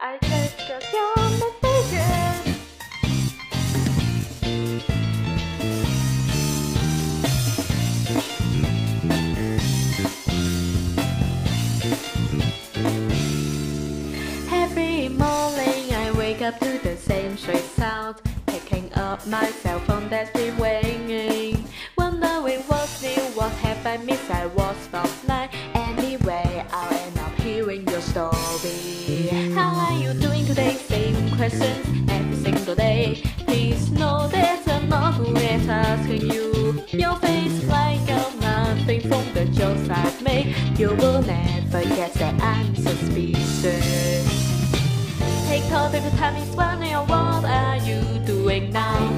I just got your messages. Every morning I wake up to the same sweet sound, picking up my cell phone that's been ringing, wondering what's new, what have I missed, I was offline. Anyway, I'll end up hearing your story. How are you doing today? Same questions every single day. Please know that I'm not good at asking you. Your face like I'm nothing from the jokes I've made. You will never guess that I'm suspicious. Take all the time is running. What are you doing now?